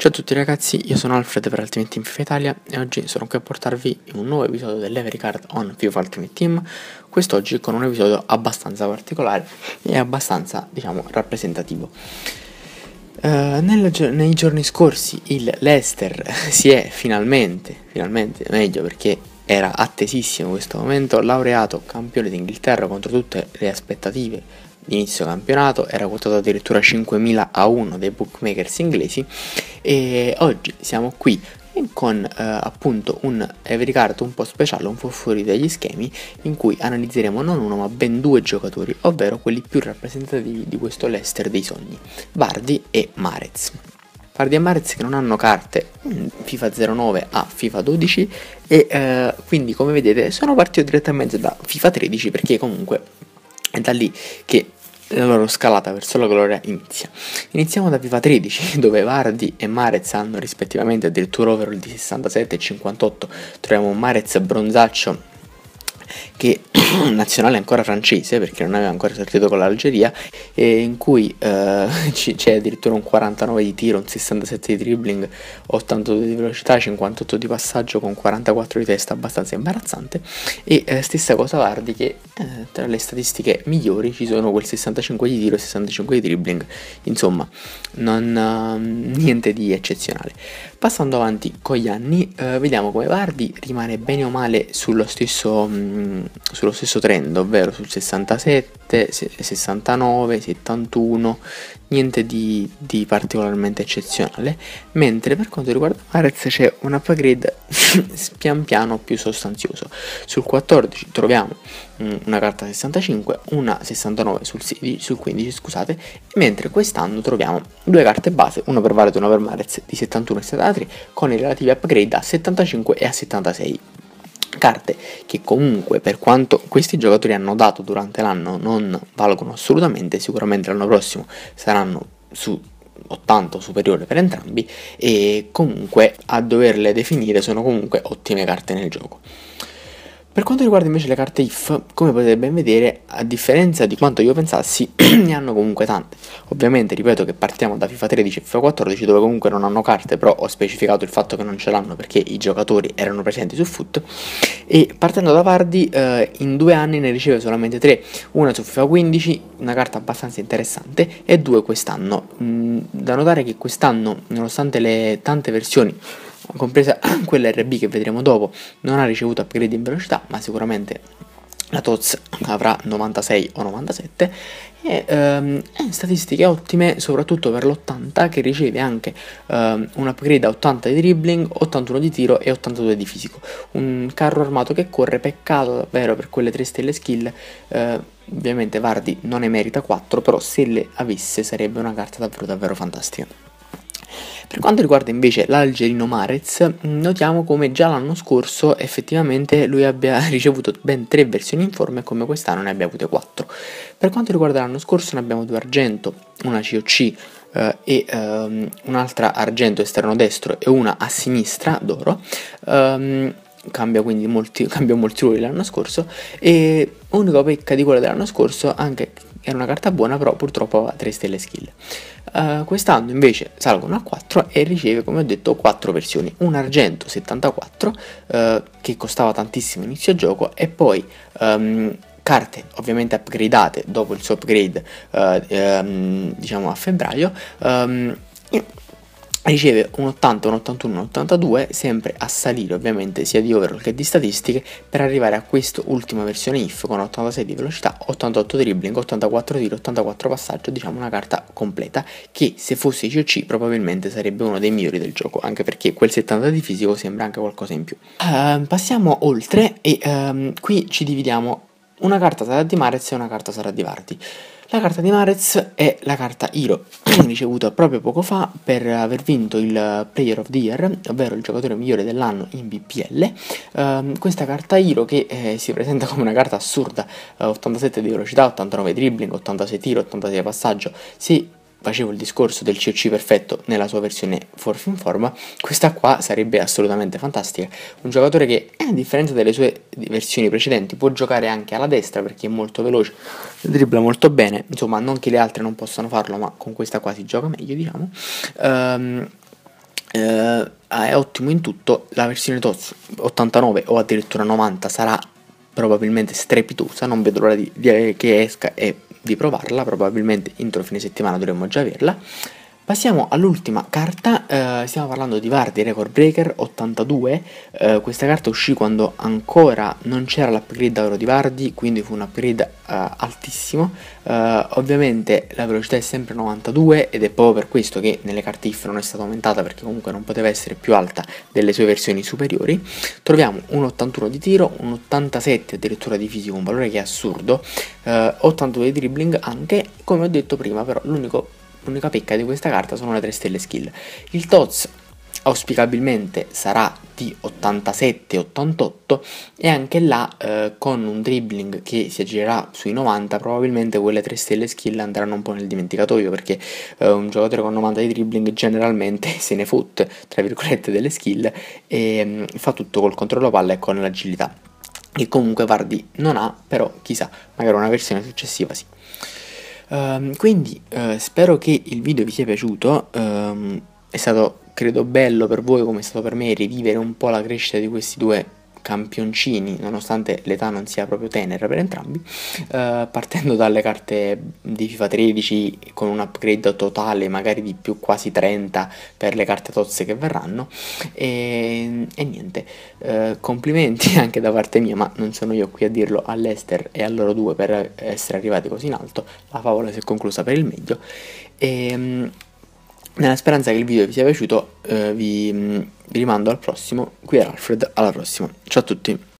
Ciao a tutti ragazzi, io sono Alfred per Ultimate Team FIFA Italia e oggi sono qui a portarvi un nuovo episodio dell'Every Card on FIFA Ultimate Team. Quest'oggi con un episodio abbastanza particolare e abbastanza, rappresentativo. Nei giorni scorsi il Leicester si è finalmente, meglio perché era attesissimo questo momento, laureato campione d'Inghilterra contro tutte le aspettative di inizio campionato, era quotato addirittura 5.000-1 dai bookmakers inglesi e oggi siamo qui con appunto un Every Card un po' speciale, un po' fuori dagli schemi, in cui analizzeremo non uno ma ben due giocatori, ovvero quelli più rappresentativi di questo Leicester dei sogni, Vardy e Mahrez. Vardy e Mahrez che non hanno carte FIFA 09 a FIFA 12 e quindi come vedete sono partito direttamente da FIFA 13 perché comunque è da lì che la loro scalata verso la gloria inizia. Iniziamo da FIFA 13 dove Vardy e Mahrez hanno rispettivamente addirittura overall di 67 e 58. Troviamo un Mahrez bronzaccio che nazionale ancora francese perché non aveva ancora esordiato con l'Algeria, e in cui c'è addirittura un 49 di tiro, un 67 di dribbling, 82 di velocità, 58 di passaggio con 44 di testa, abbastanza imbarazzante. E stessa cosa Vardy che tra le statistiche migliori ci sono quel 65 di tiro e 65 di dribbling, insomma niente di eccezionale. Passando avanti con gli anni, vediamo come Vardy rimane bene o male sullo stesso trend, ovvero sul 67, 69, 71, niente di particolarmente eccezionale, mentre per quanto riguarda Mahrez c'è un upgrade pian piano più sostanzioso. Sul 14 troviamo una carta 65, una 69 sul 15, scusate, mentre quest'anno troviamo due carte base, una per Vardy e una per Mahrez di 71 e 73 con i relativi upgrade a 75 e a 76. Carte che comunque, per quanto questi giocatori hanno dato durante l'anno, non valgono assolutamente. Sicuramente l'anno prossimo saranno su 80 o superiore per entrambi, e comunque a doverle definire sono comunque ottime carte nel gioco. Per quanto riguarda invece le carte IF, come potete ben vedere, a differenza di quanto io pensassi, ne hanno comunque tante. Ovviamente ripeto che partiamo da FIFA 13 e FIFA 14 dove comunque non hanno carte, però ho specificato il fatto che non ce l'hanno perché i giocatori erano presenti su FUT. E partendo da Vardy, in 2 anni ne riceve solamente 3, una su FIFA 15, una carta abbastanza interessante, e 2 quest'anno. Da notare che quest'anno, nonostante le tante versioni, compresa quella RB che vedremo dopo, non ha ricevuto upgrade in velocità, ma sicuramente la TOTS avrà 96 o 97 e statistiche ottime soprattutto per l'80, che riceve anche un upgrade a 80 di dribbling, 81 di tiro e 82 di fisico, un carro armato che corre. Peccato davvero per quelle 3 stelle skill. Ovviamente Vardy non ne merita 4, però se le avesse sarebbe una carta davvero fantastica. Per quanto riguarda invece l'algerino Mahrez, notiamo come già l'anno scorso effettivamente lui abbia ricevuto ben 3 versioni in forma e come quest'anno ne abbia avute 4. Per quanto riguarda l'anno scorso ne abbiamo 2 argento, una COC e un'altra argento esterno destro e una a sinistra d'oro. Cambia molti ruoli l'anno scorso, e unica pecca di quella dell'anno scorso, anche era una carta buona, però purtroppo aveva 3 stelle skill. Quest'anno invece salgono a 4 e riceve, come ho detto, 4 versioni: un argento 74 che costava tantissimo inizio gioco, e poi carte ovviamente upgradate dopo il suo upgrade a febbraio. Riceve un 80, un 81, un 82, sempre a salire ovviamente sia di overall che di statistiche, per arrivare a questa ultima versione IF con 86 di velocità, 88 di dribbling, 84 tiro, 84 passaggio, una carta completa che se fosse COC probabilmente sarebbe uno dei migliori del gioco, anche perché quel 70 di fisico sembra anche qualcosa in più. Passiamo oltre e qui ci dividiamo: una carta sarà di Mahrez e una carta sarà di Vardy. La carta di Mahrez è la carta Hero, ricevuta proprio poco fa per aver vinto il Player of the Year, ovvero il giocatore migliore dell'anno in BPL. Questa carta Hero che si presenta come una carta assurda, 87 di velocità, 89 di dribbling, 86 tiro, 86 passaggio. Si facevo il discorso del COC perfetto nella sua versione in forma, questa qua sarebbe assolutamente fantastica. Un giocatore che, a differenza delle sue versioni precedenti, può giocare anche alla destra perché è molto veloce, dribbla molto bene, insomma non che le altre non possano farlo, ma con questa qua si gioca meglio, è ottimo in tutto. La versione TOTS 89 o addirittura 90 sarà probabilmente strepitosa, non vedo l'ora che esca e di provarla, probabilmente entro fine settimana dovremmo già averla. Passiamo all'ultima carta, stiamo parlando di Vardy Record Breaker 82, questa carta uscì quando ancora non c'era l'upgrade oro di Vardy, quindi fu un upgrade altissimo. Ovviamente la velocità è sempre 92 ed è proprio per questo che nelle carte IF non è stata aumentata, perché comunque non poteva essere più alta delle sue versioni superiori. Troviamo un 81 di tiro, un 87 addirittura di fisico, un valore che è assurdo, 82 di dribbling anche, come ho detto prima, però l'unica pecca di questa carta sono le 3 stelle skill. Il TOTS auspicabilmente sarà di 87-88 e anche là con un dribbling che si aggirerà sui 90, probabilmente quelle 3 stelle skill andranno un po' nel dimenticatoio, perché un giocatore con 90 di dribbling generalmente se ne fotte, tra virgolette, delle skill e fa tutto col controllo palla e con l'agilità, che comunque Vardy non ha, però chissà, magari una versione successiva sì. Quindi spero che il video vi sia piaciuto, è stato credo bello per voi come è stato per me rivivere un po' la crescita di questi due campioncini, nonostante l'età non sia proprio tenera per entrambi, partendo dalle carte di FIFA 13 con un upgrade totale magari di più quasi 30 per le carte tozze che verranno e niente, complimenti anche da parte mia, ma non sono io qui a dirlo all'Ester e a loro due per essere arrivati così in alto, la favola si è conclusa per il meglio e nella speranza che il video vi sia piaciuto vi rimando al prossimo, qui era Alfred, alla prossima, ciao a tutti.